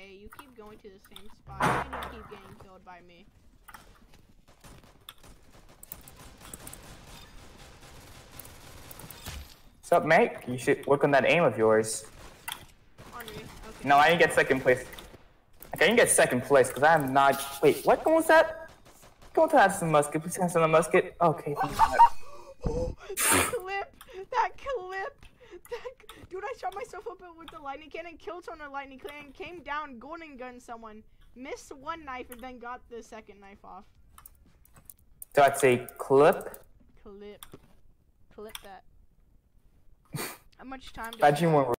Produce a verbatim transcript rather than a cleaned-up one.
okay, you keep going to the same spot and you keep getting killed by me. What's up, mate? You should work on that aim of yours. On me, okay. No, I didn't get second place. Okay, I didn't get second place because I'm not. Wait, what gun was that? Go to have some musket. Please have some musket. Okay. that clip! That clip! That... Dude, I shot myself up with the lightning cannon, killed someone with a lightning cannon, came down, golden gun someone, missed one knife, and then got the second knife off. So I'd say clip. Clip. Clip that. How much time do Imagine when we're